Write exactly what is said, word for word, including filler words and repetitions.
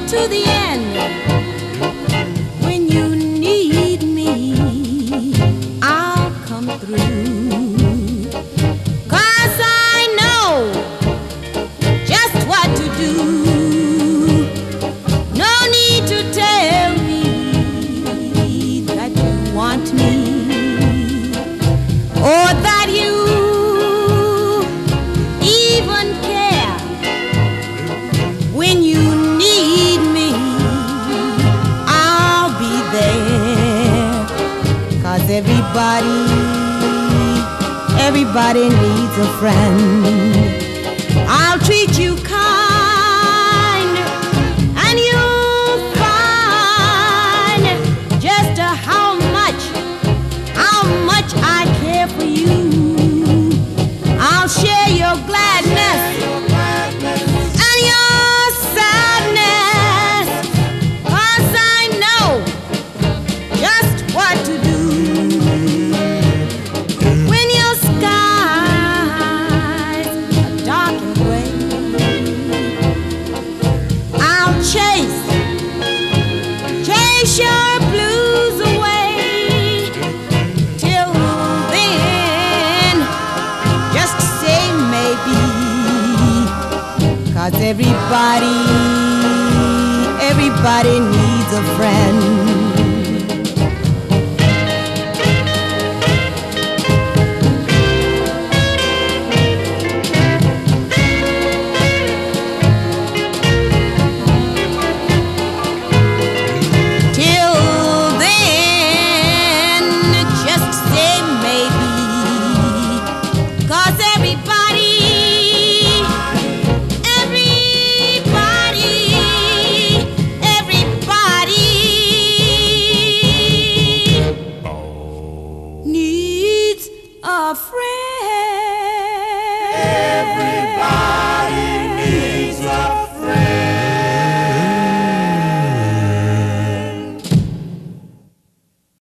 to the end. When you need me, I'll come through. 'Cause I know just what to do. No need to tell me that you want me, or that you even care. When you need me, I'll be there. 'Cause everybody, everybody needs a friend. I'll treat you kind, and you'll find just uh, how much, how much I care for you. I'll share your gladness and your sadness, 'cause I know just what to do. When your skies are dark and gray, I'll chase, chase your blues away. Till then, just say maybe. 'Cause everybody, everybody needs a friend.